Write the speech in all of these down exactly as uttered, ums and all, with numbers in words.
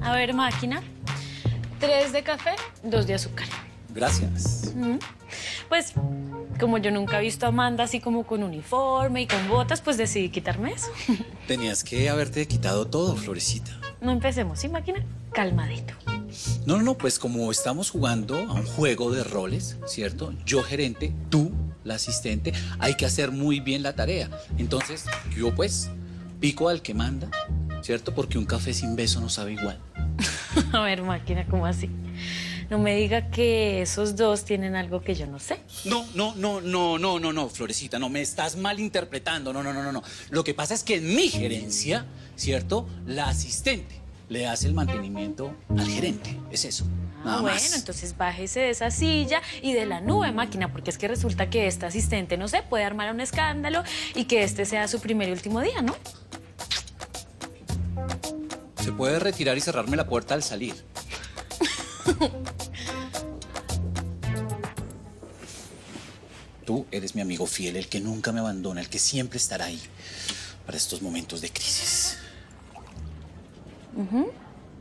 A ver, máquina. Tres de café, dos de azúcar. Gracias. Mm. Pues, como yo nunca he visto a Amanda así como con uniforme y con botas, pues decidí quitarme eso. Tenías que haberte quitado todo, Florecita. No empecemos, ¿sí, máquina? Calmadito. No, no, no, pues como estamos jugando a un juego de roles, ¿cierto? Yo gerente, tú la asistente, hay que hacer muy bien la tarea. Entonces, yo pues pico al que manda, ¿cierto? Porque un café sin beso no sabe igual. A ver, máquina, ¿cómo así? No me diga que esos dos tienen algo que yo no sé. No, no, no, no, no, no, no, Florecita, no, me estás malinterpretando, no, no, no, no, no. Lo que pasa es que en mi gerencia, ¿cierto? La asistente le hace el mantenimiento al gerente, es eso, nada Ah, bueno, más. entonces bájese de esa silla y de la nube, máquina, porque es que resulta que esta asistente, no sé, puede armar un escándalo y que este sea su primer y último día, ¿no? Se puede retirar y cerrarme la puerta al salir. Tú eres mi amigo fiel, el que nunca me abandona, el que siempre estará ahí para estos momentos de crisis. Uh-huh.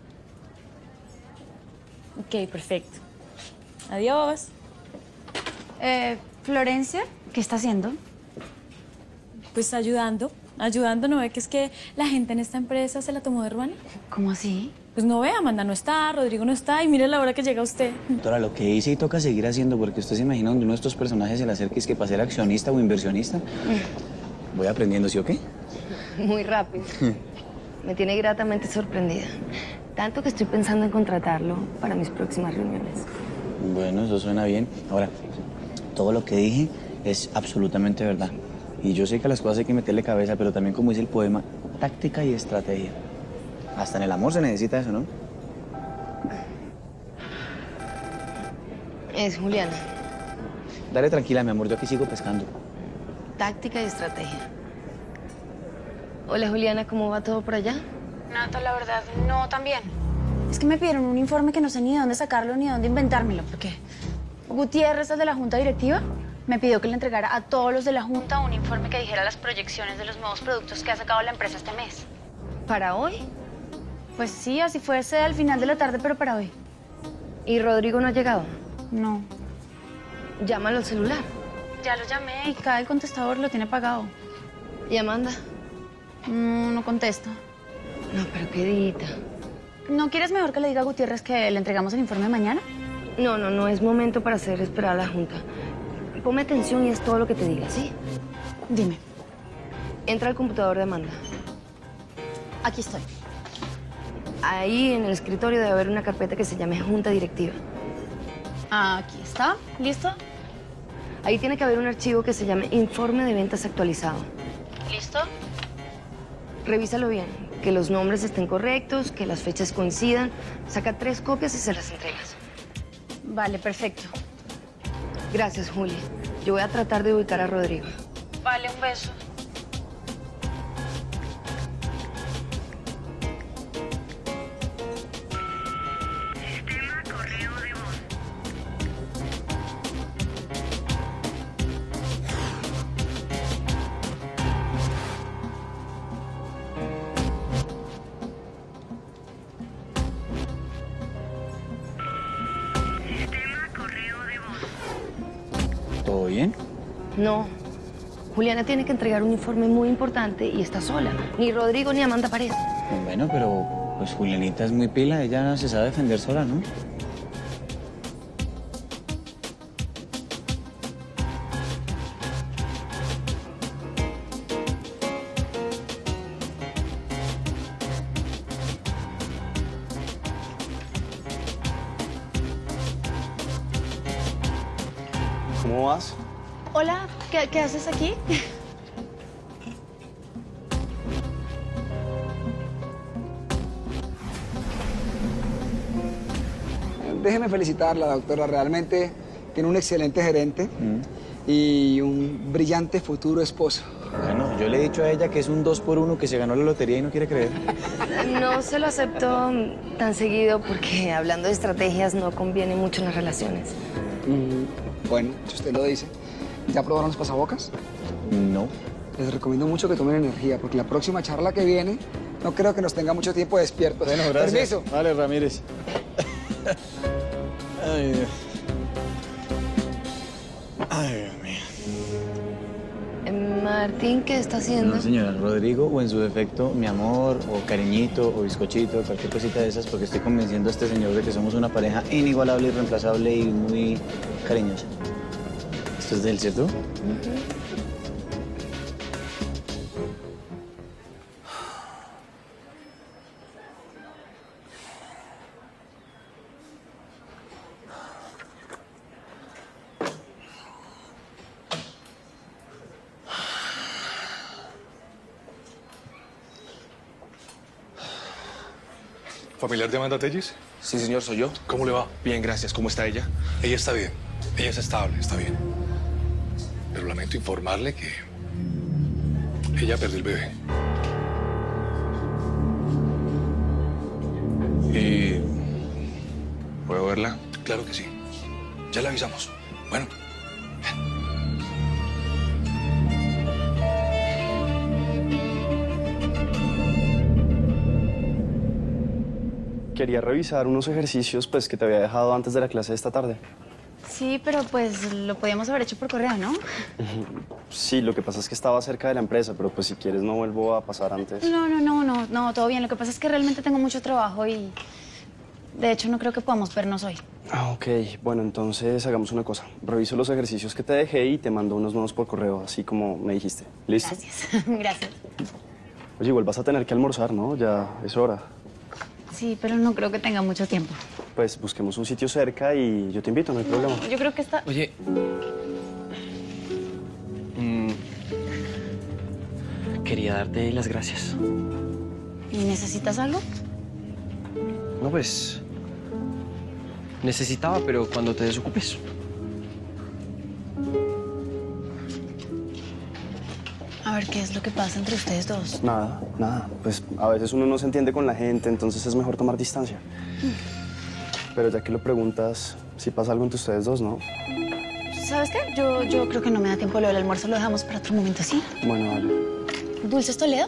Ok, perfecto. Adiós. Eh, Florencia, ¿qué está haciendo? Pues ayudando, ayudando. ¿No ve que es que la gente en esta empresa se la tomó de hermana? ¿Cómo así? Pues no ve, Amanda no está, Rodrigo no está y mire la hora que llega usted. Doctora, lo que hice y toca seguir haciendo, porque usted se imagina donde uno de estos personajes se le acerque es que para ser accionista o inversionista. Mm. Voy aprendiendo, ¿sí o qué? Muy rápido. Me tiene gratamente sorprendida. Tanto que estoy pensando en contratarlo para mis próximas reuniones. Bueno, eso suena bien. Ahora, todo lo que dije es absolutamente verdad. Y yo sé que a las cosas hay que meterle cabeza, pero también, como dice el poema, táctica y estrategia. Hasta en el amor se necesita eso, ¿no? Es Juliana. Dale tranquila, mi amor, yo aquí sigo pescando. Táctica y estrategia. Hola, Juliana, ¿cómo va todo por allá? Nata, la verdad, no tan bien. Es que me pidieron un informe que no sé ni de dónde sacarlo ni de dónde inventármelo, porque Gutiérrez, el de la Junta Directiva, me pidió que le entregara a todos los de la Junta un informe que dijera las proyecciones de los nuevos productos que ha sacado la empresa este mes. ¿Para hoy? Pues sí, así fuese al final de la tarde, pero para hoy. ¿Y Rodrigo no ha llegado? No. Llámalo al celular. Ya lo llamé y cada el contestador lo tiene apagado. ¿Y Amanda? No, no contesta. No, pero qué dita. ¿No quieres mejor que le diga a Gutiérrez que le entregamos el informe mañana? No, no, no es momento para hacer esperar a la Junta. Ponme atención y es todo lo que te diga, ¿sí? Dime. Entra al computador de Amanda. Aquí estoy. Ahí en el escritorio debe haber una carpeta que se llame Junta Directiva. Aquí está. ¿Listo? Ahí tiene que haber un archivo que se llame Informe de Ventas Actualizado. ¿Listo? Revísalo bien, que los nombres estén correctos, que las fechas coincidan. Saca tres copias y se las entregas. Vale, perfecto. Gracias, Juli. Yo voy a tratar de ubicar a Rodrigo. Vale, un beso. Sistema correo de voz. Sistema correo de voz. ¿Todo bien? No. Juliana tiene que entregar un informe muy importante y está sola. Ni Rodrigo ni Amanda aparecen. Bueno, pero pues Julianita es muy pila, ella se sabe defender sola, ¿no? ¿Cómo vas? Hola, ¿qué, qué haces aquí? Déjeme felicitarla, doctora. Realmente tiene un excelente gerente Mm. y un brillante futuro esposo. Bueno, yo le he dicho a ella que es un dos por uno que se ganó la lotería y no quiere creer. No se lo acepto tan seguido porque hablando de estrategias no conviene mucho en las relaciones. Mm, bueno, si usted lo dice. ¿Ya probaron los pasabocas? No. Les recomiendo mucho que tomen energía porque la próxima charla que viene No creo que nos tenga mucho tiempo despiertos. Bueno, gracias. Permiso. Vale, Ramírez. Ay, Dios. Ay, Dios mío. Martín, ¿qué está haciendo? No, señora, Rodrigo, o en su defecto, mi amor, o cariñito, o bizcochito, cualquier cosita de esas, porque estoy convenciendo a este señor de que somos una pareja inigualable, irreemplazable y muy cariñosa. ¿Esto es de él, cierto? Uh-huh. ¿Familiar de Amanda Telles? Sí, señor, soy yo. ¿Cómo le va? Bien, gracias. ¿Cómo está ella? Ella está bien. Ella es estable, está bien. Pero lamento informarle que ella perdió el bebé. ¿Y puedo verla? Claro que sí. Ya le avisamos. Bueno. Quería revisar unos ejercicios pues, que te había dejado antes de la clase de esta tarde. Sí, pero pues lo podíamos haber hecho por correo, ¿no? Sí, lo que pasa es que estaba cerca de la empresa, pero pues si quieres no vuelvo a pasar antes. No, no, no, no, no, todo bien. Lo que pasa es que realmente tengo mucho trabajo y de hecho no creo que podamos vernos hoy. Ah, ok. Bueno, entonces hagamos una cosa. Reviso los ejercicios que te dejé y te mando unos nuevos por correo, así como me dijiste. ¿Listo? Gracias, gracias. Oye, igual vas a tener que almorzar, ¿no? Ya es hora. Sí, pero no creo que tenga mucho tiempo. Pues busquemos un sitio cerca y yo te invito, no hay problema. Yo creo que está... Oye. Mm, quería darte las gracias. ¿Y necesitas algo? No, pues... necesitaba, pero cuando te desocupes. A ver, ¿qué es lo que pasa entre ustedes dos? Nada, nada. Pues a veces uno no se entiende con la gente, entonces es mejor tomar distancia. Mm. Pero ya que lo preguntas, si pasa algo entre ustedes dos, ¿no? ¿Sabes qué? Yo, yo creo que no me da tiempo lo del almuerzo, lo dejamos para otro momento, ¿sí? Bueno, vale. ¿Dulces Toledo?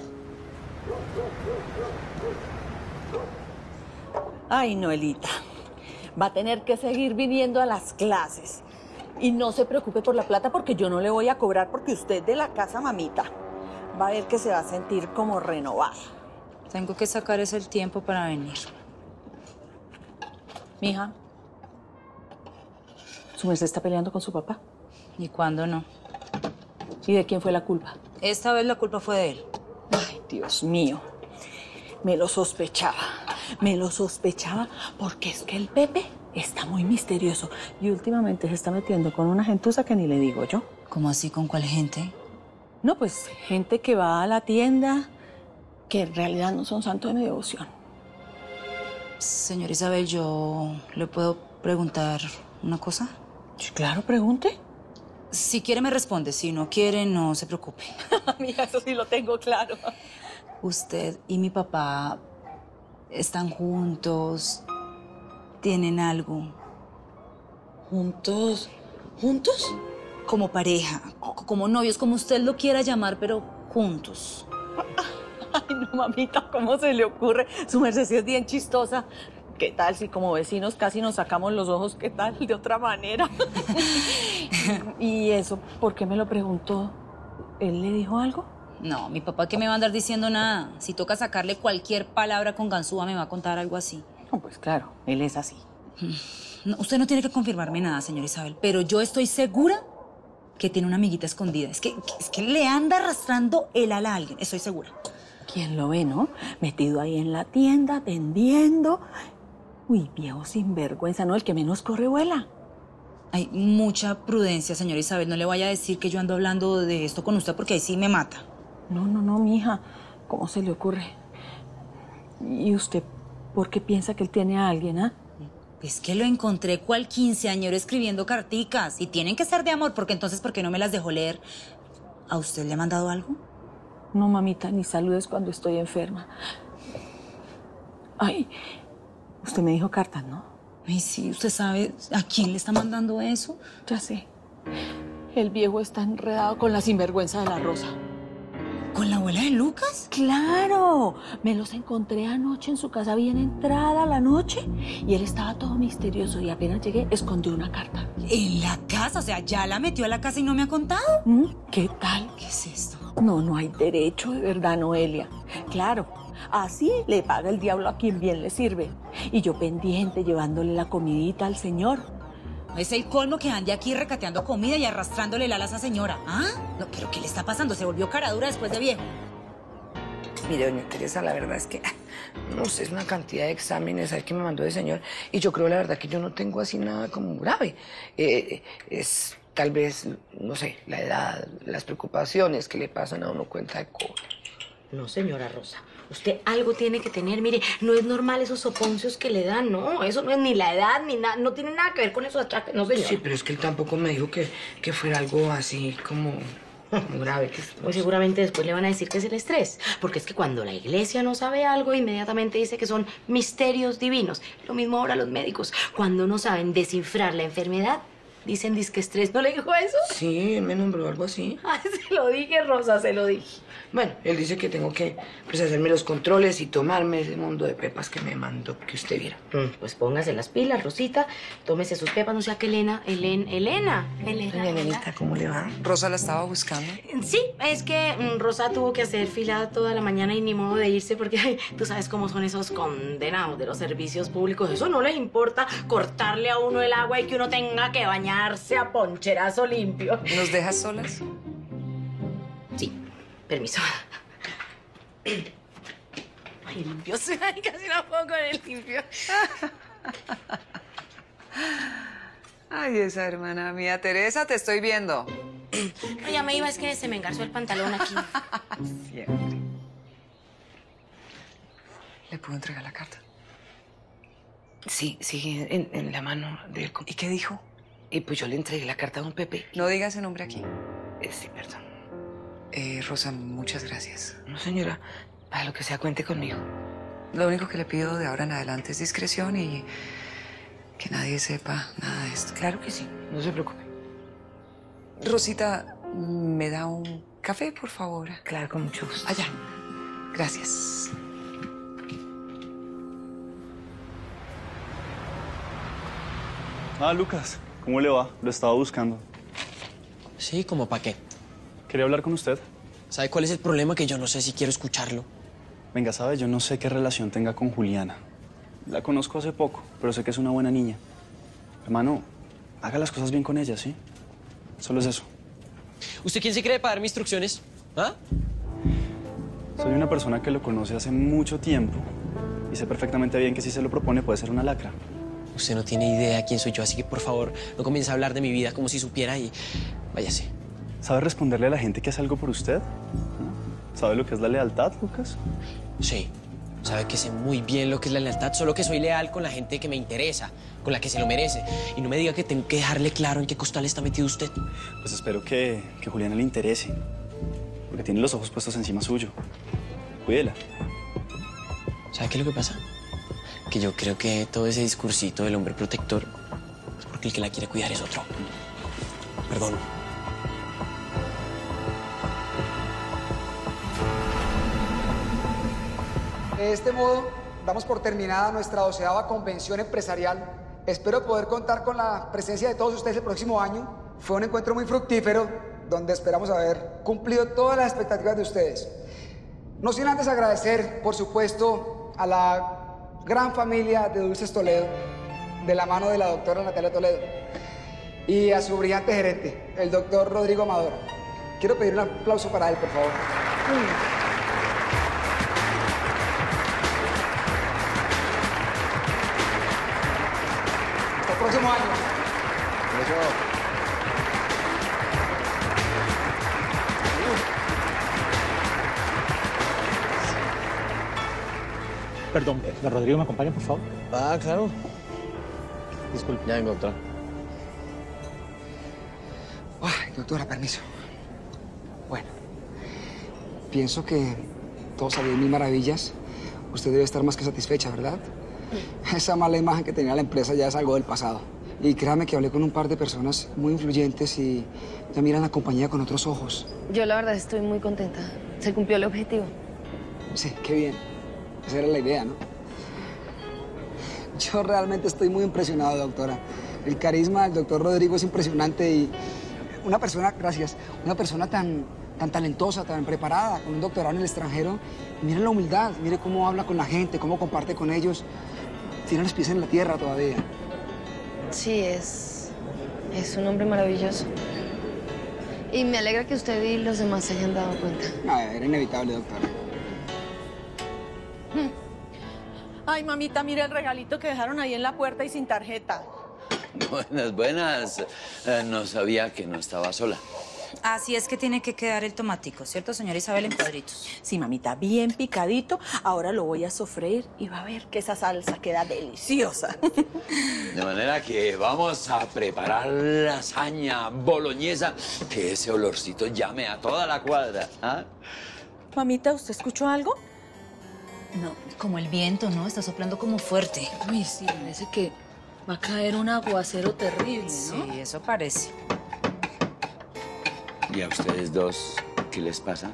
Ay, Noelita, va a tener que seguir viniendo a las clases. Y no se preocupe por la plata porque yo no le voy a cobrar porque usted de la casa, mamita, va a ver que se va a sentir como renovada. Tengo que sacar ese el tiempo para venir. Mija, ¿su merced está peleando con su papá? ¿Y cuándo no? ¿Y de quién fue la culpa? Esta vez la culpa fue de él. Ay, Dios mío. Me lo sospechaba. Me lo sospechaba porque es que el Pepe está muy misterioso y últimamente se está metiendo con una gentuza que ni le digo yo. ¿Cómo así? ¿Con cuál gente? No, pues gente que va a la tienda que en realidad no son santos de mi devoción. Señor Isabel, ¿yo le puedo preguntar una cosa? Sí, claro, pregunte. Si quiere me responde, si no quiere no se preocupe. Mira, eso sí lo tengo claro. ¿Usted y mi papá están juntos? ¿Tienen algo? ¿Juntos? ¿Juntos? Como pareja, como novios, como usted lo quiera llamar, pero juntos. Ay, no, mamita, ¿cómo se le ocurre? Su merced sí es bien chistosa. ¿Qué tal si como vecinos casi nos sacamos los ojos? ¿Qué tal? De otra manera. ¿Y eso por qué me lo preguntó? ¿Él le dijo algo? No, mi papá que me va a andar diciendo nada. Si toca sacarle cualquier palabra con ganzúa, me va a contar algo así. No, pues claro, él es así. No, usted no tiene que confirmarme nada, señor Isabel, pero yo estoy segura que tiene una amiguita escondida. Es que, es que le anda arrastrando el ala a alguien, estoy segura. ¿Quién lo ve, no? Metido ahí en la tienda, vendiendo. Uy, viejo sinvergüenza, ¿no? El que menos corre vuela. Hay mucha prudencia, señor Isabel. No le vaya a decir que yo ando hablando de esto con usted porque ahí sí me mata. No, no, no, mija. ¿Cómo se le ocurre? ¿Y usted por qué piensa que él tiene a alguien, ah? Es que lo encontré cual quinceañero escribiendo carticas. Y tienen que ser de amor, porque entonces, ¿por qué no me las dejó leer? ¿A usted le ha mandado algo? No, mamita, ni saludes cuando estoy enferma. Ay, usted me dijo cartas, ¿no? Ay, sí, ¿usted sabe a quién le está mandando eso? Ya sé. El viejo está enredado con la sinvergüenza de la Rosa. ¿Con la abuela de Lucas? ¡Claro! Me los encontré anoche en su casa bien entrada la noche y él estaba todo misterioso y apenas llegué escondió una carta. ¿En la casa? O sea, ¿ya la metió a la casa y no me ha contado? ¿Mm? ¿Qué tal? ¿Qué es esto? No, no hay derecho de verdad, Noelia. Claro, así le paga el diablo a quien bien le sirve. Y yo pendiente, llevándole la comidita al señor. Es el colmo que ande aquí recateando comida y arrastrándole el ala a esa señora. ¿Ah? No, ¿pero qué le está pasando? ¿Se volvió cara dura después de viejo? Mire, doña Teresa, la verdad es que, no sé, es una cantidad de exámenes ¿sabes? Que me mandó el señor. Y yo creo, la verdad, que yo no tengo así nada como grave. Eh, es tal vez, no sé, la edad, las preocupaciones que le pasan a uno cuenta de cobro. No, señora Rosa. Usted algo tiene que tener. Mire, no es normal esos soponcios que le dan, no. Eso no es ni la edad, ni nada. No tiene nada que ver con esos achaques, no, señora. Sí, pero es que él tampoco me dijo que, que fuera algo así como... muy grave. Pues seguramente después le van a decir que es el estrés. Porque es que cuando la iglesia no sabe algo, inmediatamente dice que son misterios divinos. Lo mismo ahora los médicos. Cuando no saben descifrar la enfermedad, dicen disque estrés. ¿No le dijo eso? Sí, él me nombró algo así. Ay, se lo dije, Rosa, se lo dije. Bueno, él dice que tengo que pues, hacerme los controles y tomarme ese mundo de pepas que me mandó que usted viera. Mm, pues póngase las pilas, Rosita. Tómese sus pepas, no sea que Elena... Elena... Elena... Elena... Doña Elenita, ¿cómo le va? Rosa la estaba buscando. Sí, es que mm, Rosa tuvo que hacer fila toda la mañana y ni modo de irse porque ay, tú sabes cómo son esos condenados de los servicios públicos. Eso no les importa cortarle a uno el agua y que uno tenga que bañarse a poncherazo limpio. ¿Nos dejas solas? Sí, permiso. Ay, limpio, ay, casi no puedo con el limpio. Ay, esa hermana mía. Teresa, te estoy viendo. No, ya me iba, es que se me engarzó el pantalón aquí. Siempre. ¿Le puedo entregar la carta? Sí, sigue en, en la mano de él. ¿Y qué dijo? Y pues yo le entregué la carta a don Pepe. No diga ese nombre aquí. Eh, sí, perdón. Eh, Rosa, muchas gracias. No, señora, para lo que sea, cuente conmigo. Lo único que le pido de ahora en adelante es discreción y que nadie sepa nada de esto. Claro que sí, no se preocupe. Rosita, ¿me da un café, por favor? Claro, con mucho gusto. Allá. Gracias. Ah, Lucas, ¿cómo le va? Lo estaba buscando. Sí, ¿cómo para qué? Quería hablar con usted. ¿Sabe cuál es el problema? Que yo no sé si quiero escucharlo. Venga, sabe, yo no sé qué relación tenga con Juliana. La conozco hace poco, pero sé que es una buena niña. Hermano, haga las cosas bien con ella, ¿sí? Solo es eso. ¿Usted quién se cree para darme instrucciones? ¿Ah? Soy una persona que lo conoce hace mucho tiempo y sé perfectamente bien que si se lo propone puede ser una lacra. Usted no tiene idea quién soy yo, así que por favor no comience a hablar de mi vida como si supiera y váyase. ¿Sabe responderle a la gente que hace algo por usted? ¿Sabe lo que es la lealtad, Lucas? Sí, sabe que sé muy bien lo que es la lealtad, solo que soy leal con la gente que me interesa, con la que se lo merece. Y no me diga que tengo que dejarle claro en qué costal está metido usted. Pues espero que, que Juliana le interese, porque tiene los ojos puestos encima suyo. Cuídela. ¿Sabe qué es lo que pasa? Que yo creo que todo ese discursito del hombre protector es porque el que la quiere cuidar es otro. Perdón. De este modo, damos por terminada nuestra doceava convención empresarial. Espero poder contar con la presencia de todos ustedes el próximo año. Fue un encuentro muy fructífero, donde esperamos haber cumplido todas las expectativas de ustedes. No sin antes agradecer, por supuesto, a la gran familia de Dulces Toledo, de la mano de la doctora Natalia Toledo, y a su brillante gerente, el doctor Rodrigo Amador. Quiero pedir un aplauso para él, por favor. Hasta el próximo año. Perdón, ¿don Rodrigo me acompaña, por favor? Ah, claro. Disculpe. Ya vengo, doctor. Ay, doctora, permiso. Bueno, pienso que todo salió de mil maravillas. Usted debe estar más que satisfecha, ¿verdad? Esa mala imagen que tenía la empresa ya es algo del pasado. Y créame que hablé con un par de personas muy influyentes y ya miran la compañía con otros ojos. Yo la verdad estoy muy contenta. Se cumplió el objetivo. Sí, qué bien. Esa era la idea, ¿no? Yo realmente estoy muy impresionado, doctora. El carisma del doctor Rodrigo es impresionante y una persona, gracias, una persona tan, tan talentosa, tan preparada, con un doctorado en el extranjero. Y miren la humildad, mire cómo habla con la gente, cómo comparte con ellos. Tiene los pies en la tierra todavía. Sí, es... es un hombre maravilloso. Y me alegra que usted y los demás se hayan dado cuenta. No, era inevitable, doctora. Ay, mamita, mira el regalito que dejaron ahí en la puerta y sin tarjeta. Buenas, buenas. Eh, no sabía que no estaba sola. Así es que tiene que quedar el tomatico, ¿cierto, señora Isabel, en cuadritos? Sí, mamita, bien picadito. Ahora lo voy a sofreír y va a ver que esa salsa queda deliciosa. De manera que vamos a preparar lasaña boloñesa, que ese olorcito llame a toda la cuadra. ¿Ah? Mamita, ¿usted escuchó algo? No, como el viento, ¿no? Está soplando como fuerte. Uy, sí, parece que va a caer un aguacero terrible, ¿no? Sí, eso parece. ¿Y a ustedes dos qué les pasa?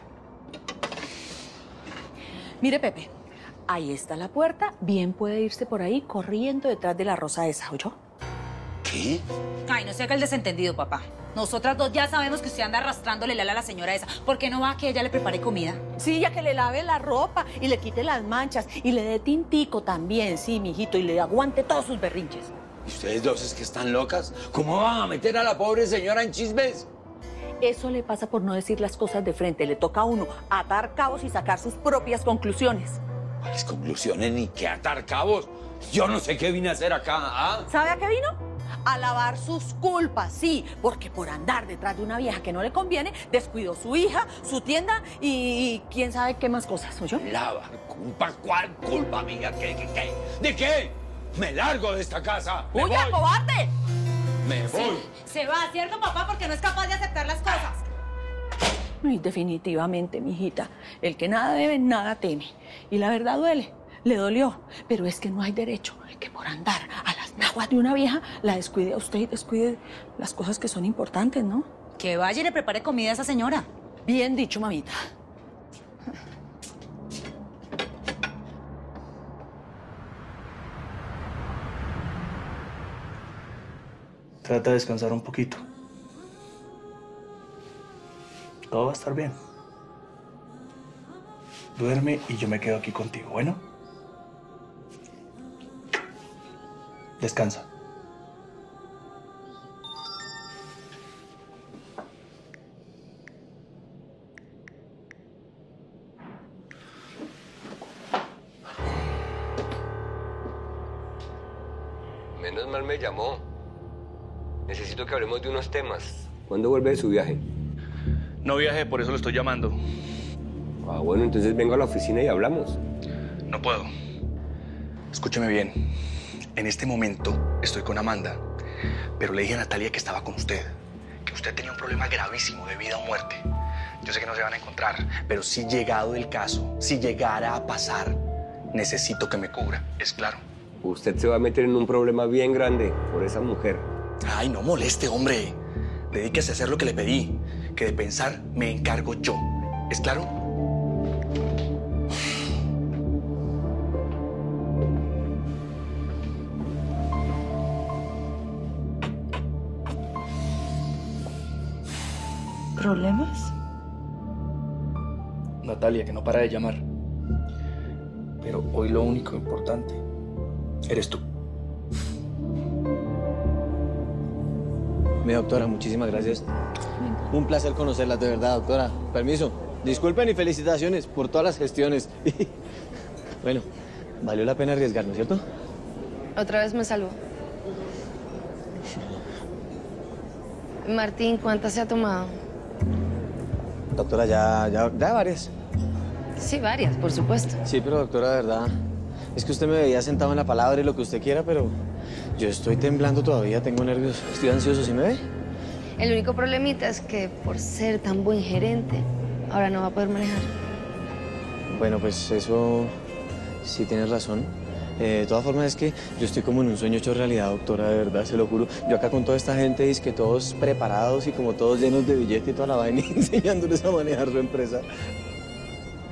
Mire, Pepe, ahí está la puerta. Bien puede irse por ahí corriendo detrás de la rosa esa, ¿oyó? ¿Qué? Ay, no sea que el desentendido, papá. Nosotras dos ya sabemos que usted anda arrastrándole la ala a la señora esa. ¿Por qué no va a que ella le prepare comida? Sí, ya que le lave la ropa y le quite las manchas y le dé tintico también, sí, mijito, y le aguante todos sus berrinches. ¿Y ustedes dos es que están locas? ¿Cómo van a meter a la pobre señora en chismes? Eso le pasa por no decir las cosas de frente. Le toca a uno atar cabos y sacar sus propias conclusiones. ¿Cuáles conclusiones ni qué atar cabos? Yo no sé qué vine a hacer acá, ¿ah? ¿Sabe a qué vino? A lavar sus culpas, sí, porque por andar detrás de una vieja que no le conviene, descuidó su hija, su tienda y, y quién sabe qué más cosas, ¿oyó? ¿Lavar culpa? ¿Cuál culpa, amiga? ¿Qué, qué, qué? ¿De qué? ¡Me largo de esta casa! ¡Me ¡Huya, voy! cobarde! ¡Me voy! Sí, se va, ¿cierto, papá? Porque no es capaz de aceptar las cosas. Y definitivamente, mijita, el que nada debe, nada teme. Y la verdad duele, le dolió, pero es que no hay derecho que por andar a las naguas de una vieja la descuide a usted y descuide las cosas que son importantes, ¿no? Que vaya y le prepare comida a esa señora. Bien dicho, mamita. Trata de descansar un poquito. Todo va a estar bien. Duerme y yo me quedo aquí contigo, ¿bueno? Descansa. Menos mal me llamó. Necesito que hablemos de unos temas. ¿Cuándo vuelve de su viaje? No viaje, por eso lo estoy llamando. Ah, bueno, entonces vengo a la oficina y hablamos. No puedo. Escúcheme bien. En este momento estoy con Amanda, pero le dije a Natalia que estaba con usted, que usted tenía un problema gravísimo de vida o muerte. Yo sé que no se van a encontrar, pero si llegado el caso, si llegara a pasar, necesito que me cubra, ¿es claro? Usted se va a meter en un problema bien grande por esa mujer. Ay, no moleste, hombre. Dedíquese a hacer lo que le pedí, que de pensar me encargo yo, ¿es claro? ¿Problemas? Natalia, que no para de llamar. Pero hoy lo único importante eres tú. Mi doctora, muchísimas gracias. Un placer conocerla, de verdad, doctora. Permiso. Disculpen y felicitaciones por todas las gestiones. Bueno, valió la pena arriesgarnos, ¿cierto? Otra vez me salvó. Martín, ¿cuántas se ha tomado? Doctora, ya, ya, ya varias. Sí, varias, por supuesto. Sí, pero doctora, de verdad, es que usted me veía sentado en la palabra y lo que usted quiera, pero yo estoy temblando todavía, tengo nervios, estoy ansioso, ¿sí me ve? El único problemita es que por ser tan buen gerente, ahora no va a poder manejar. Bueno, pues eso sí tienes razón. Eh, de todas formas, es que yo estoy como en un sueño hecho realidad, doctora, de verdad, se lo juro. Yo acá con toda esta gente, es que todos preparados y como todos llenos de billete y toda la vaina, enseñándoles a manejar su empresa.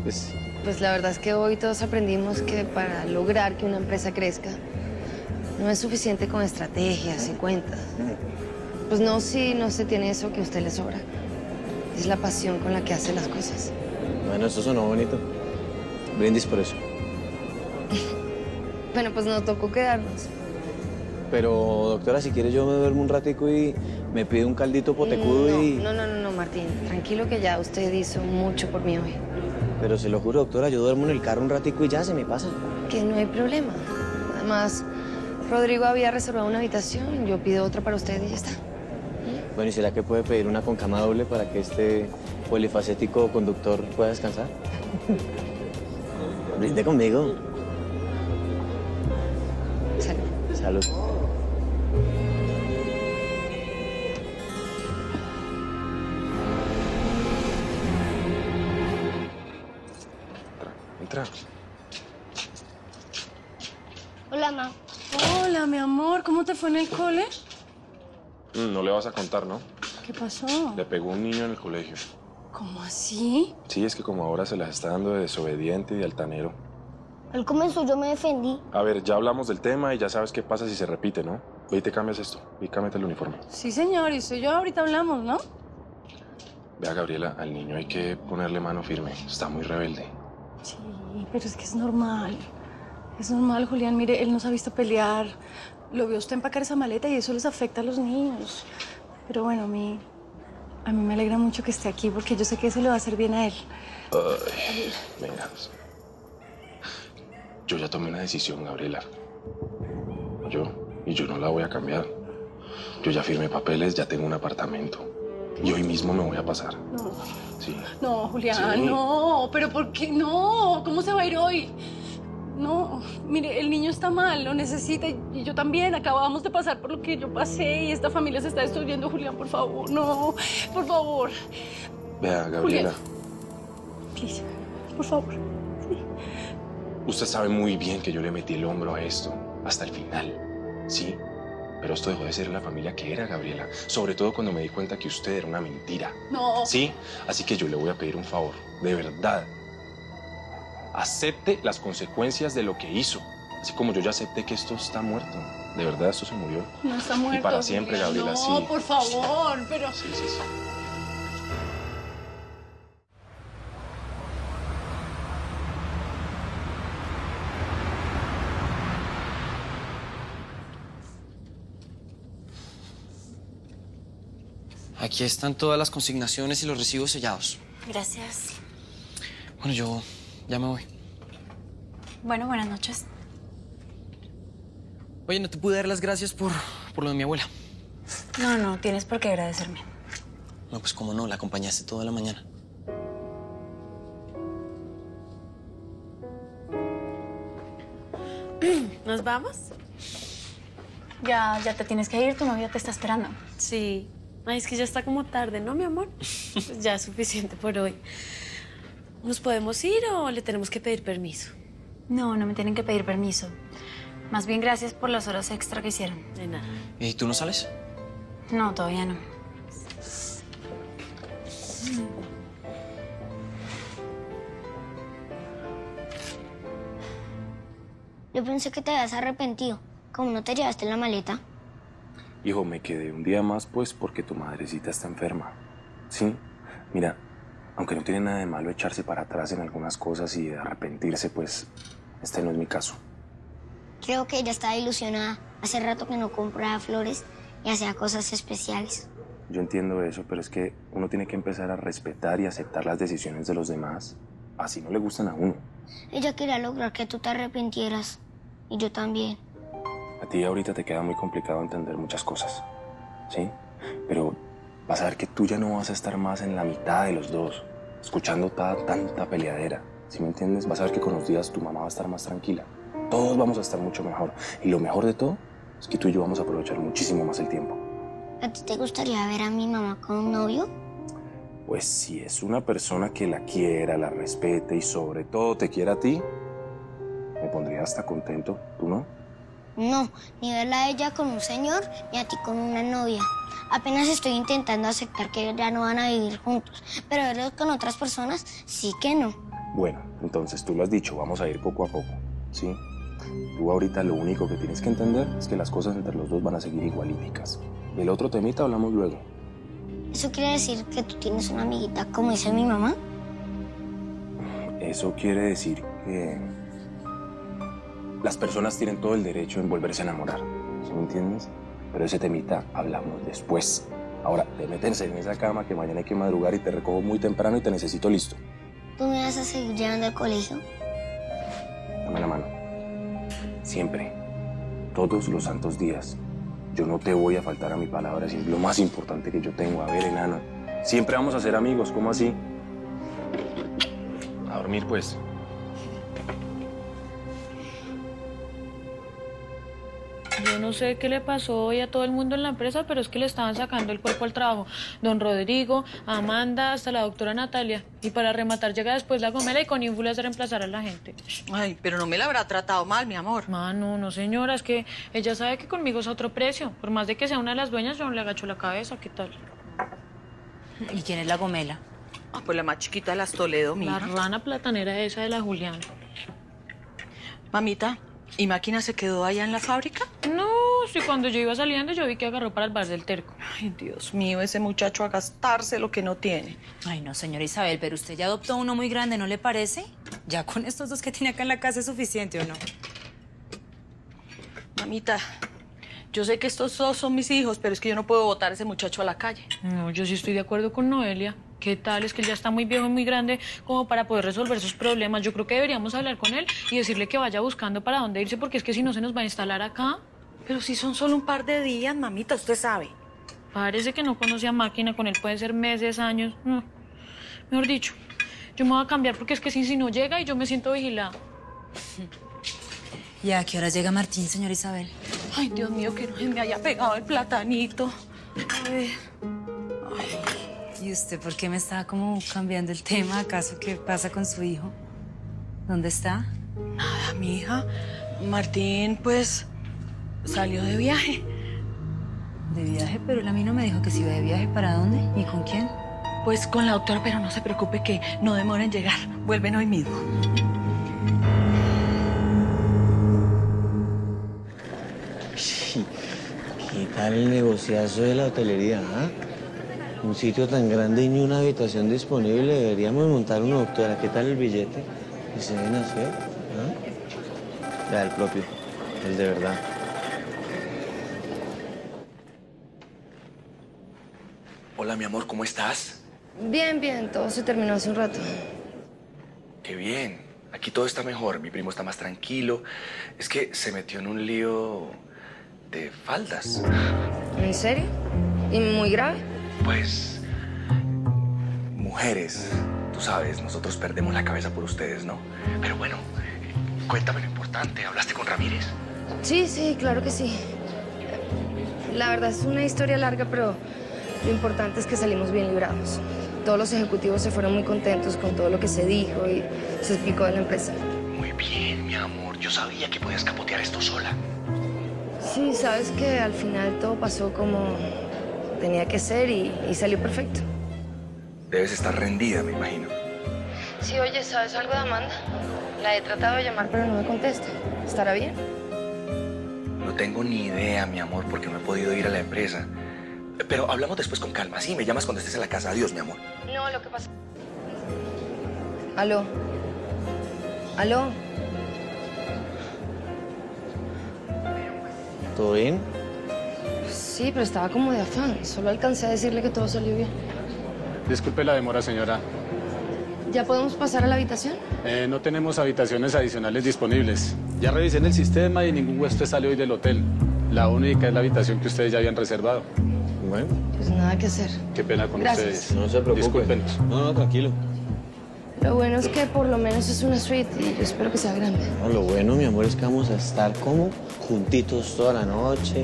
Pues... Pues la verdad es que hoy todos aprendimos que para lograr que una empresa crezca, no es suficiente con estrategias y cuentas. Pues no, si no se tiene eso que a usted le sobra. Es la pasión con la que hace las cosas. Bueno, eso sonó bonito. Brindis por eso. Bueno, pues nos tocó quedarnos. Pero, doctora, si quiere yo me duermo un ratico y me pide un caldito potecudo no, y... No, no, no, no, Martín. Tranquilo que ya usted hizo mucho por mí hoy. Pero se lo juro, doctora, yo duermo en el carro un ratico y ya se me pasa. Que no hay problema. Además, Rodrigo había reservado una habitación, yo pido otra para usted y ya está. Bueno, ¿y será que puede pedir una con cama doble para que este polifacético conductor pueda descansar? Brinde conmigo. Salud. Salud. Entra. Hola, ma. Hola, mi amor. ¿Cómo te fue en el cole? Mm, no le vas a contar, ¿no? ¿Qué pasó? Le pegó un niño en el colegio. ¿Cómo así? Sí, es que como ahora se las está dando de desobediente y de altanero. Él comenzó, yo me defendí. A ver, ya hablamos del tema y ya sabes qué pasa si se repite, ¿no? Ve y te cambias esto. Ve y cámbiate el uniforme. Sí, señor. Y soy yo. Ahorita hablamos, ¿no? Vea, Gabriela, al niño hay que ponerle mano firme. Está muy rebelde. Sí, pero es que es normal. Es normal, Julián. Mire, él nos ha visto pelear. Lo vio usted empacar esa maleta y eso les afecta a los niños. Pero bueno, a mí... A mí me alegra mucho que esté aquí porque yo sé que eso le va a hacer bien a él. Ay, mira. Yo ya tomé una decisión, Gabriela. Yo, y yo no la voy a cambiar. Yo ya firmé papeles, ya tengo un apartamento. Y hoy mismo me voy a pasar. No. Sí. No, Julián, Sí. no. ¿Pero por qué no? ¿Cómo se va a ir hoy? No, mire, el niño está mal, lo necesita y yo también. Acabamos de pasar por lo que yo pasé y esta familia se está destruyendo. Julián, por favor, no, por favor. Vea, Gabriela, Please, por favor. usted sabe muy bien que yo le metí el hombro a esto hasta el final, ¿sí? Pero esto dejó de ser la familia que era, Gabriela. Sobre todo cuando me di cuenta que usted era una mentira. No. ¿Sí? Así que yo le voy a pedir un favor, de verdad. Acepte las consecuencias de lo que hizo. Así como yo ya acepté que esto está muerto. De verdad, esto se murió. No está muerto. Y para siempre, Julián, Gabriela, no, sí. por favor, pero... Sí, sí, sí. Aquí están todas las consignaciones y los recibos sellados. Gracias. Bueno, yo ya me voy. Bueno, buenas noches. Oye, no te pude dar las gracias por, por lo de mi abuela. No, no, tienes por qué agradecerme. No, pues cómo no, la acompañaste toda la mañana. ¿Nos vamos? Ya, ya te tienes que ir, tu novio te está esperando. Sí. Ay, es que ya está como tarde, ¿no, mi amor? Pues ya es suficiente por hoy. ¿Nos podemos ir o le tenemos que pedir permiso? No, no me tienen que pedir permiso. Más bien gracias por las horas extra que hicieron. De nada. ¿Y tú no sales? No, todavía no. Yo pensé que te habías arrepentido. Como no te llevaste la maleta. Hijo, me quedé un día más, pues, porque tu madrecita está enferma. ¿Sí? Mira, aunque no tiene nada de malo echarse para atrás en algunas cosas y arrepentirse, pues, este no es mi caso. Creo que ella estaba ilusionada. Hace rato que no compraba flores y hacía cosas especiales. Yo entiendo eso, pero es que uno tiene que empezar a respetar y aceptar las decisiones de los demás. Así no le gustan a uno. Ella quería lograr que tú te arrepintieras. Y yo también. A ti ahorita te queda muy complicado entender muchas cosas, ¿sí? Pero vas a ver que tú ya no vas a estar más en la mitad de los dos, escuchando ta, tanta peleadera, ¿sí me entiendes? Vas a ver que con los días tu mamá va a estar más tranquila. Todos vamos a estar mucho mejor. Y lo mejor de todo es que tú y yo vamos a aprovechar muchísimo más el tiempo. ¿A ti te gustaría ver a mi mamá con un novio? Pues si es una persona que la quiera, la respete y sobre todo te quiera a ti, me pondría hasta contento, ¿tú no? No, ni verla a ella con un señor, ni a ti con una novia. Apenas estoy intentando aceptar que ya no van a vivir juntos, pero verlos con otras personas, sí que no. Bueno, entonces tú lo has dicho, vamos a ir poco a poco, ¿sí? Tú ahorita lo único que tienes que entender es que las cosas entre los dos van a seguir igualíticas. Del otro temita hablamos luego. ¿Eso quiere decir que tú tienes una amiguita como dice mi mamá? Eso quiere decir que las personas tienen todo el derecho en volverse a enamorar, ¿sí me entiendes? Pero ese temita hablamos después. Ahora, de meterse en esa cama que mañana hay que madrugar y te recojo muy temprano y te necesito listo. ¿Tú me vas a seguir llevando al colegio? Dame la mano. Siempre. Todos los santos días. Yo no te voy a faltar a mi palabra, si es lo más importante que yo tengo. A ver, enano. Siempre vamos a ser amigos, ¿cómo así? A dormir, pues. Yo no sé qué le pasó hoy a todo el mundo en la empresa, pero es que le estaban sacando el cuerpo al trabajo. Don Rodrigo, Amanda, hasta la doctora Natalia. Y para rematar llega después la Gomela y con ínfulas de reemplazar a la gente. Ay, pero no me la habrá tratado mal, mi amor. Ah, no, no, señora, es que ella sabe que conmigo es a otro precio. Por más de que sea una de las dueñas, yo no le agacho la cabeza, ¿qué tal? ¿Y quién es la Gomela? Ah, pues la más chiquita de las Toledo, mija. La rana platanera esa de la Juliana. Mamita, ¿y Máquina se quedó allá en la fábrica? No, sí, cuando yo iba saliendo yo vi que agarró para el bar del Terco. Ay, Dios mío, ese muchacho a gastarse lo que no tiene. Ay, no, señora Isabel, pero usted ya adoptó uno muy grande, ¿no le parece? Ya con estos dos que tiene acá en la casa es suficiente, ¿o no? Mamita, yo sé que estos dos son mis hijos, pero es que yo no puedo botar a ese muchacho a la calle. No, yo sí estoy de acuerdo con Noelia. ¿Qué tal? Es que él ya está muy viejo y muy grande como para poder resolver sus problemas. Yo creo que deberíamos hablar con él y decirle que vaya buscando para dónde irse, porque es que si no se nos va a instalar acá. Pero si son solo un par de días, mamita, usted sabe. Parece que no conoce a Máquina, con él pueden ser meses, años. No. Mejor dicho, yo me voy a cambiar porque es que si, si no llega y yo me siento vigilada. ¿Y a qué hora llega Martín, señora Isabel? Ay, Dios mío, que no se me haya pegado el platanito. A ver. Ay. ¿Y usted por qué me está como cambiando el tema? ¿Acaso qué pasa con su hijo? ¿Dónde está? Nada, mi hija. Martín, pues, salió de viaje. ¿De viaje? Pero él a mí no me dijo que se iba de viaje. ¿Para dónde? ¿Y con quién? Pues con la doctora, pero no se preocupe que no demora en llegar. Vuelven hoy mismo. ¿Qué tal el negociazo de la hotelería, ah? Un sitio tan grande y ni una habitación disponible. Deberíamos montar una doctora. ¿Qué tal el billete que se deben hacer? ¿Ah? Ya, el propio. El de verdad. Hola, mi amor, ¿cómo estás? Bien, bien, todo se terminó hace un rato. Qué bien. Aquí todo está mejor. Mi primo está más tranquilo. Es que se metió en un lío de faldas. ¿En serio? ¿Y muy grave? Pues, mujeres, tú sabes, nosotros perdemos la cabeza por ustedes, ¿no? Pero bueno, cuéntame lo importante. ¿Hablaste con Ramírez? Sí, sí, claro que sí. La verdad es una historia larga, pero lo importante es que salimos bien librados. Todos los ejecutivos se fueron muy contentos con todo lo que se dijo y se explicó de la empresa. Muy bien, mi amor. Yo sabía que podías capotear esto sola. Sí, sabes que al final todo pasó como tenía que ser y, y salió perfecto. Debes estar rendida, me imagino. Sí, oye, ¿sabes algo de Amanda? La he tratado de llamar, pero no me contesta. ¿Estará bien? No tengo ni idea, mi amor, porque no he podido ir a la empresa. Pero hablamos después con calma, ¿sí? Me llamas cuando estés en la casa. Adiós, mi amor. No, lo que pasa... Aló. Aló. ¿Todo bien? Sí, pero estaba como de afán. Solo alcancé a decirle que todo salió bien. Disculpe la demora, señora. ¿Ya podemos pasar a la habitación? Eh, no tenemos habitaciones adicionales disponibles. Ya revisé en el sistema y ningún huésped sale hoy del hotel. La única es la habitación que ustedes ya habían reservado. Bueno. Pues nada que hacer. Qué pena con Gracias. ustedes. No se preocupe. Discúlpenos. No, no, tranquilo. Lo bueno es que por lo menos es una suite y yo espero que sea grande. No, lo bueno, mi amor, es que vamos a estar como juntitos toda la noche.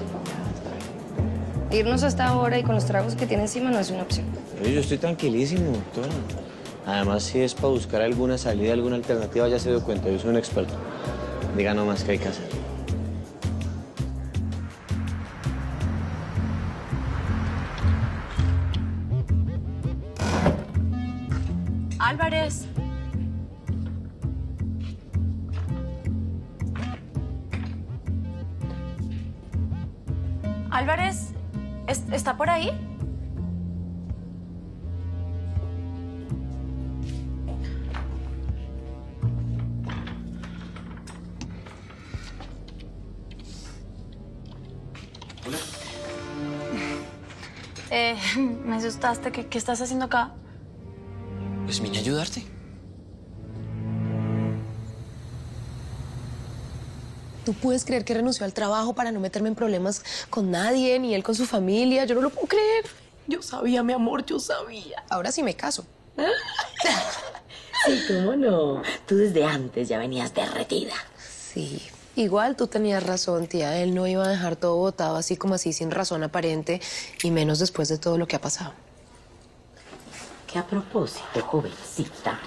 Irnos hasta ahora y con los tragos que tiene encima no es una opción. Oye, yo estoy tranquilísimo, doctora. Además, si es para buscar alguna salida, alguna alternativa, ya se dio cuenta. Yo soy un experto. Diga nomás qué hay que hacer. Álvarez. Álvarez, ¿es- ¿está por ahí? Hola. Eh, me asustaste. ¿Qué, qué estás haciendo acá? Pues vine a ayudarte. ¿Tú puedes creer que renunció al trabajo para no meterme en problemas con nadie, ni él con su familia? Yo no lo puedo creer. Yo sabía, mi amor, yo sabía. Ahora sí me caso. Sí, cómo no. Tú desde antes ya venías derretida. Sí. Igual tú tenías razón, tía. Él no iba a dejar todo botado así como así, sin razón aparente, y menos después de todo lo que ha pasado. Que a propósito, jovencita,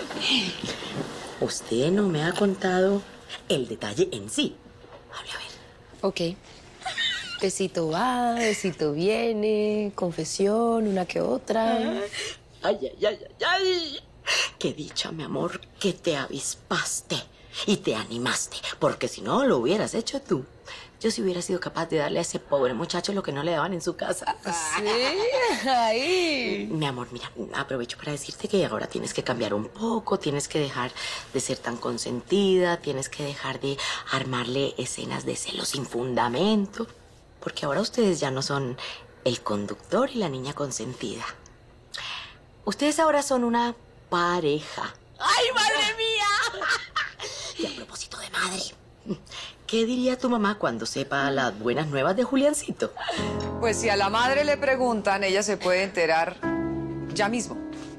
usted no me ha contado el detalle en sí. Hable a ver. Ok. Besito va, besito viene, confesión, una que otra. Ay, ay, ay, ay, ay. Qué dicha, mi amor, que te avispaste y te animaste, porque si no lo hubieras hecho tú, yo sí hubiera sido capaz de darle a ese pobre muchacho lo que no le daban en su casa. Sí, ahí. Mi amor, mira, aprovecho para decirte que ahora tienes que cambiar un poco, tienes que dejar de ser tan consentida, tienes que dejar de armarle escenas de celos sin fundamento, porque ahora ustedes ya no son el conductor y la niña consentida. Ustedes ahora son una pareja. ¡Ay, madre mía! Y a propósito de madre, ¿qué diría tu mamá cuando sepa las buenas nuevas de Juliancito? Pues si a la madre le preguntan, ella se puede enterar ya mismo.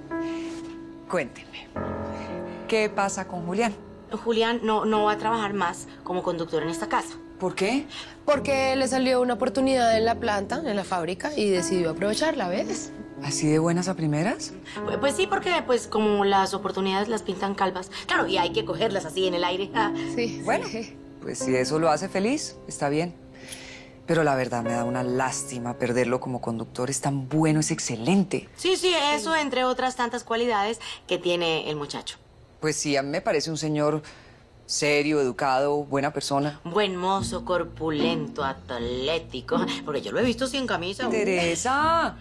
Cuéntenme, ¿qué pasa con Julián? Julián no, no va a trabajar más como conductor en esta casa. ¿Por qué? Porque le salió una oportunidad en la planta, en la fábrica, y decidió aprovecharla, ¿ves? ¿Así de buenas a primeras? Pues, pues sí, porque pues como las oportunidades las pintan calvas. Claro, y hay que cogerlas así en el aire. Ah. Sí. Bueno, pues si eso lo hace feliz, está bien. Pero la verdad me da una lástima perderlo como conductor. Es tan bueno, es excelente. Sí, sí, eso entre otras tantas cualidades que tiene el muchacho. Pues sí, a mí me parece un señor serio, educado, buena persona. Buen mozo, corpulento, atlético. Porque yo lo he visto sin camisa. Teresa.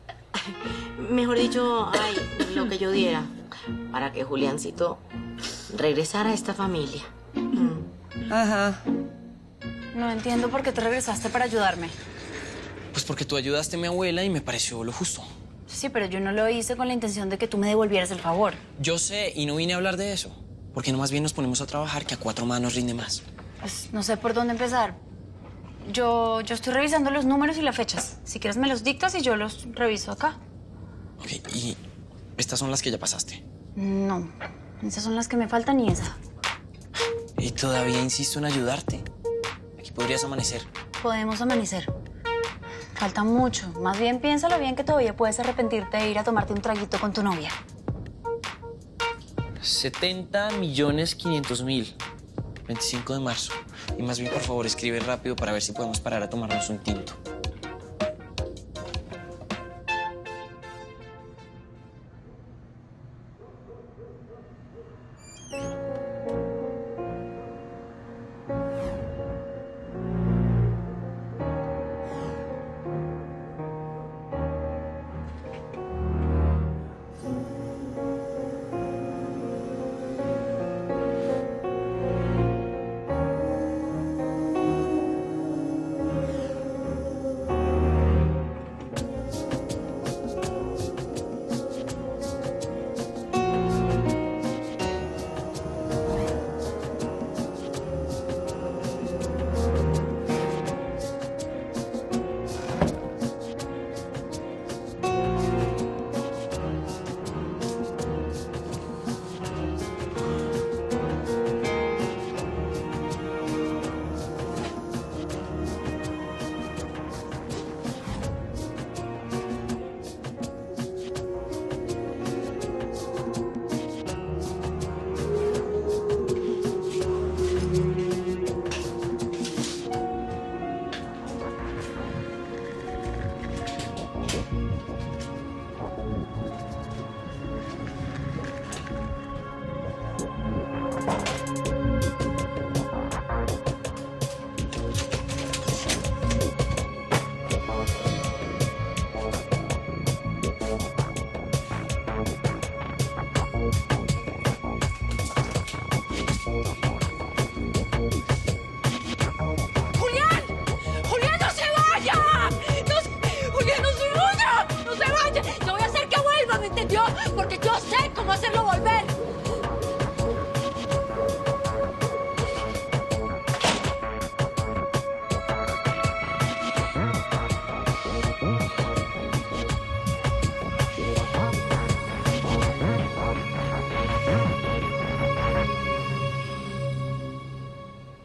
Mejor dicho, ay, lo que yo diera para que Juliancito regresara a esta familia. Mm. Ajá. No entiendo por qué te regresaste para ayudarme. Pues porque tú ayudaste a mi abuela y me pareció lo justo. Sí, pero yo no lo hice con la intención de que tú me devolvieras el favor. Yo sé, y no vine a hablar de eso. Porque no más bien nos ponemos a trabajar, que a cuatro manos rinde más. Pues no sé por dónde empezar. Yo, yo estoy revisando los números y las fechas. Si quieres me los dictas y yo los reviso acá. Ok, y estas son las que ya pasaste. No, esas son las que me faltan y esa. Y todavía insisto en ayudarte. Aquí podrías amanecer. Podemos amanecer. Falta mucho. Más bien piénsalo bien que todavía puedes arrepentirte de ir a tomarte un traguito con tu novia. setenta millones quinientos mil. veinticinco de marzo. Y más bien, por favor, escribe rápido para ver si podemos parar a tomarnos un tinto.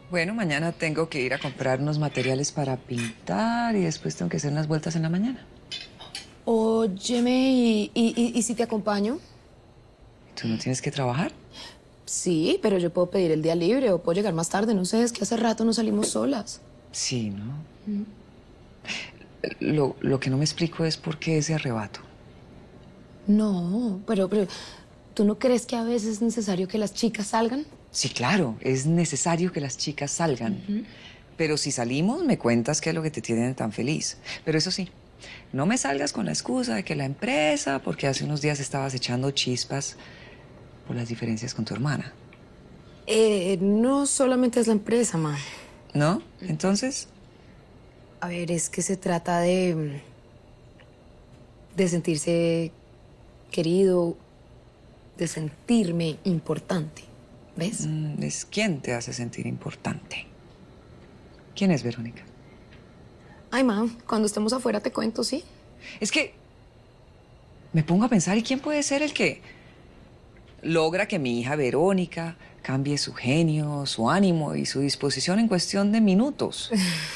Bueno, mañana tengo que ir a comprar unos materiales para pintar y después tengo que hacer unas vueltas en la mañana. Óyeme, ¿y, y, y, y si te acompaño? ¿Tú no tienes que trabajar? Sí, pero yo puedo pedir el día libre o puedo llegar más tarde. No sé, es que hace rato no salimos solas. Sí, ¿no? Mm. Lo, lo que no me explico es por qué ese arrebato. No, pero, pero ¿tú no crees que a veces es necesario que las chicas salgan? Sí, claro, es necesario que las chicas salgan. Uh-huh. Pero si salimos, me cuentas qué es lo que te tiene tan feliz. Pero eso sí, no me salgas con la excusa de que la empresa, porque hace unos días estabas echando chispas por las diferencias con tu hermana. Eh, no solamente es la empresa, ma. ¿No? Entonces... A ver, es que se trata de... de sentirse querido, de sentirme importante, ¿ves? Mm, es quién te hace sentir importante. ¿Quién es Verónica? Ay, ma, cuando estemos afuera te cuento, ¿sí? Es que me pongo a pensar, ¿y quién puede ser el que logra que mi hija Verónica cambie su genio, su ánimo y su disposición en cuestión de minutos?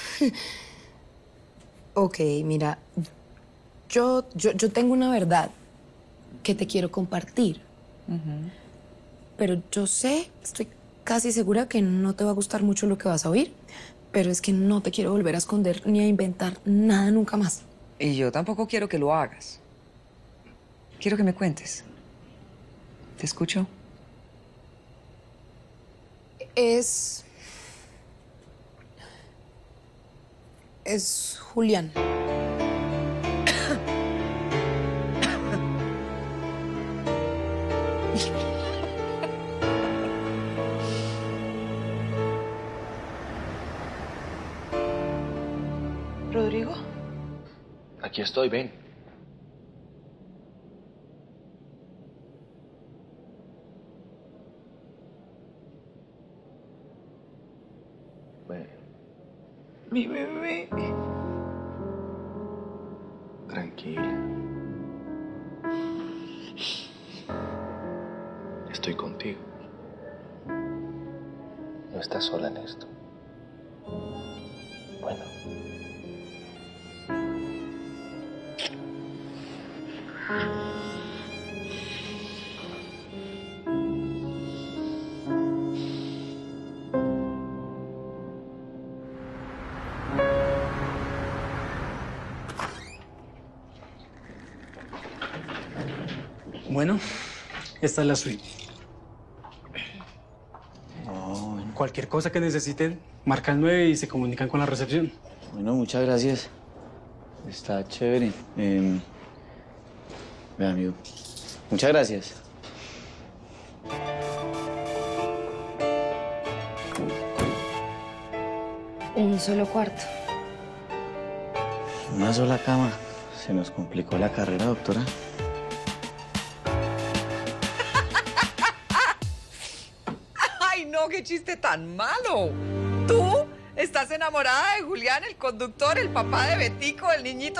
Ok, mira, yo, yo, yo tengo una verdad que te quiero compartir. Uh-huh. Pero yo sé, estoy casi segura que no te va a gustar mucho lo que vas a oír, pero es que no te quiero volver a esconder ni a inventar nada nunca más. Y yo tampoco quiero que lo hagas. Quiero que me cuentes. ¿Te escucho? Es... Es Julián. ¿Rodrigo? Aquí estoy, ven. Ven. Mi bebé. Tranquila. Estoy contigo. No estás sola en esto. Bueno. Bueno, esta es la suite. Oh, bueno. Cualquier cosa que necesiten, marcan nueve y se comunican con la recepción. Bueno, muchas gracias. Está chévere. Eh, Ve, amigo. Muchas gracias. Un solo cuarto. Una sola cama. Se nos complicó la carrera, doctora. ¡Ay, no! ¡Qué chiste tan malo! ¿Tú estás enamorada de Julián, el conductor, el papá de Betico, el niñito?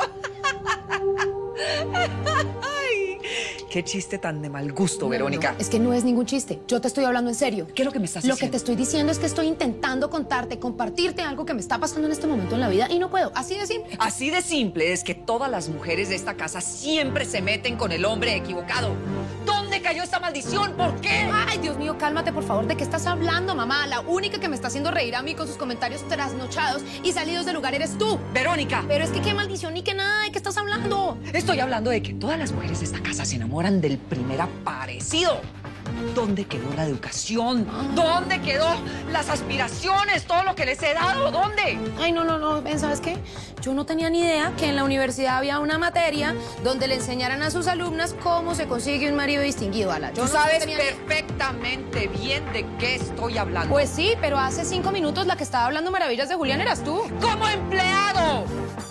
¡Ay! ¡Qué chiste tan de mal gusto, no, Verónica! No, es que no es ningún chiste. Yo te estoy hablando en serio. ¿Qué es lo que me estás lo diciendo? Lo que te estoy diciendo es que estoy intentando contarte, compartirte algo que me está pasando en este momento en la vida y no puedo. Así de simple. Así de simple es que todas las mujeres de esta casa siempre se meten con el hombre equivocado. ¿Dónde cayó esta maldición? ¿Por qué? Ay, Dios mío, cálmate, por favor. ¿De qué estás hablando, mamá? La única que me está haciendo reír a mí con sus comentarios trasnochados y salidos de lugar eres tú. ¡Verónica! Pero es que qué maldición ni qué nada. ¿De qué estás hablando? Estoy hablando de que todas las mujeres de esta casa se enamoran del primer aparecido. ¿Dónde quedó la educación? ¿Dónde quedó las aspiraciones? Todo lo que les he dado. ¿Dónde? Ay, no, no, no. Ven, ¿sabes qué? Yo no tenía ni idea que en la universidad había una materia donde le enseñaran a sus alumnas cómo se consigue un marido distinguido. Ala. Yo Tú no sabes tenía perfectamente bien de qué estoy hablando. Pues sí, pero hace cinco minutos la que estaba hablando maravillas de Julián eras tú. ¡Como empleado!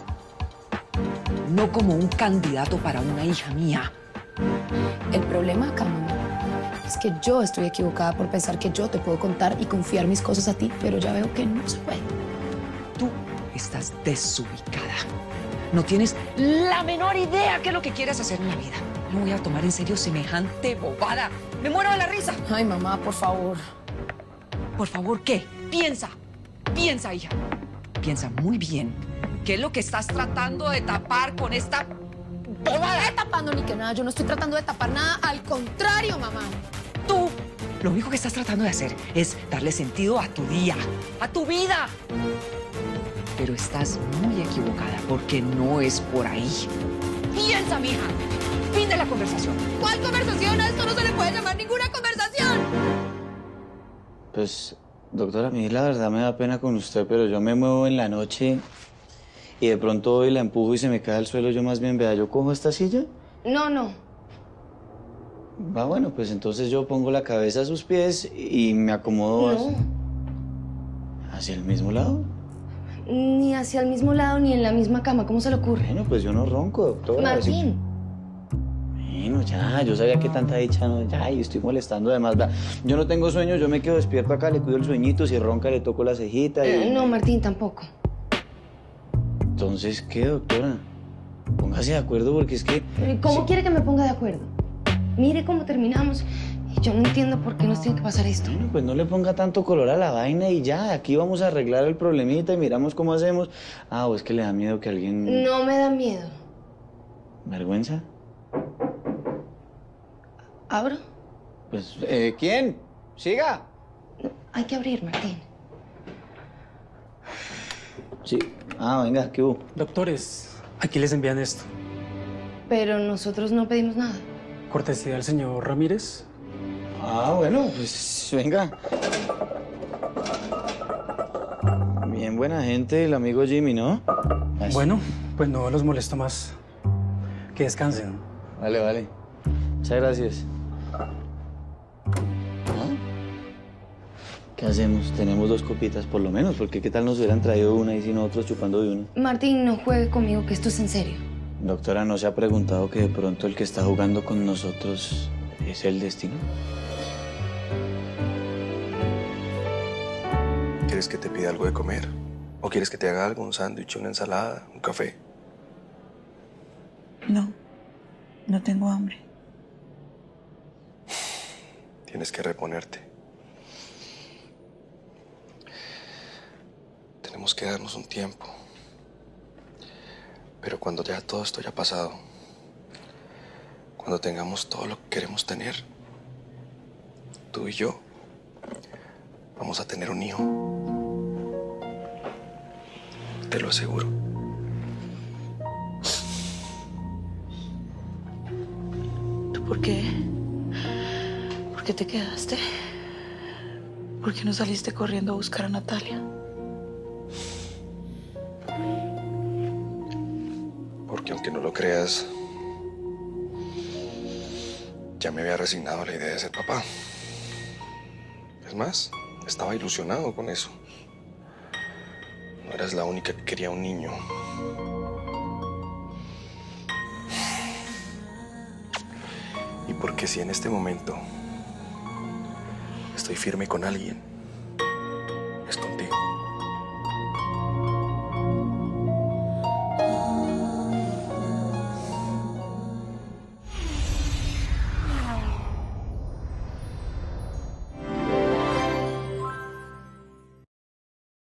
No como un candidato para una hija mía. El problema acá, mamá, es que yo estoy equivocada por pensar que yo te puedo contar y confiar mis cosas a ti, pero ya veo que no se puede. Tú estás desubicada. No tienes la menor idea qué es lo que quieres hacer en la vida. No voy a tomar en serio semejante bobada. Me muero de la risa. Ay, mamá, por favor. ¿Por favor qué? Piensa. Piensa, hija. Piensa muy bien. ¿Qué es lo que estás tratando de tapar con esta No estoy tapando ni que nada. Yo no estoy tratando de tapar nada. Al contrario, mamá. Tú, lo único que estás tratando de hacer es darle sentido a tu día, a tu vida. Pero estás muy equivocada porque no es por ahí. Piensa, mija. Fin de la conversación. ¿Cuál conversación? A esto no se le puede llamar ninguna conversación. Pues, doctora, a mí la verdad me da pena con usted, pero yo me muevo en la noche y de pronto hoy la empujo y se me cae al suelo. Yo más bien, vea, yo cojo esta silla. No, no. Va, bueno, pues entonces yo pongo la cabeza a sus pies y me acomodo No. hacia el mismo lado. Ni hacia el mismo lado ni en la misma cama. ¿Cómo se le ocurre? Bueno, pues yo no ronco, doctora. Martín. Bueno, ya, yo sabía que tanta dicha no, ya, y estoy molestando además. Va, yo no tengo sueño, yo me quedo despierto acá, le cuido el sueñito, si ronca le toco la cejita y... Eh, no, Martín, tampoco. Entonces, ¿qué, doctora? Póngase de acuerdo porque es que... ¿Cómo quiere que me ponga de acuerdo? Mire cómo terminamos. Y yo no entiendo por qué nos tiene que pasar esto. Bueno, pues no le ponga tanto color a la vaina y ya, aquí vamos a arreglar el problemita y miramos cómo hacemos. Ah, o es que le da miedo que alguien... No me da miedo. ¿Vergüenza? ¿Abro? Pues, eh, ¿quién? Siga. Hay que abrir, Martín. Sí. Ah, venga, ¿qué hubo? Doctores, aquí les envían esto. Pero nosotros no pedimos nada. Cortesía del señor Ramírez. Ah, bueno, pues venga. Bien buena gente el amigo Jimmy, ¿no? Así. Bueno, pues no los molesto más. Que descansen. Vale, vale. Muchas gracias. ¿Qué hacemos? Tenemos dos copitas por lo menos, porque ¿qué tal nos hubieran traído una y si nosotros chupando de una? Martín, no juegue conmigo, que esto es en serio. Doctora, ¿no se ha preguntado que de pronto el que está jugando con nosotros es el destino? ¿Quieres que te pida algo de comer? ¿O quieres que te haga algo? ¿Un sándwich, una ensalada, un café? No, no tengo hambre. Tienes que reponerte. Tenemos que darnos un tiempo. Pero cuando ya todo esto haya pasado, cuando tengamos todo lo que queremos tener, tú y yo vamos a tener un hijo. Te lo aseguro. ¿Tú por qué? ¿Por qué te quedaste? ¿Por qué no saliste corriendo a buscar a Natalia? Porque aunque no lo creas, ya me había resignado a la idea de ser papá. Es más, estaba ilusionado con eso. No eras la única que quería un niño. Y porque si en este momento estoy firme con alguien,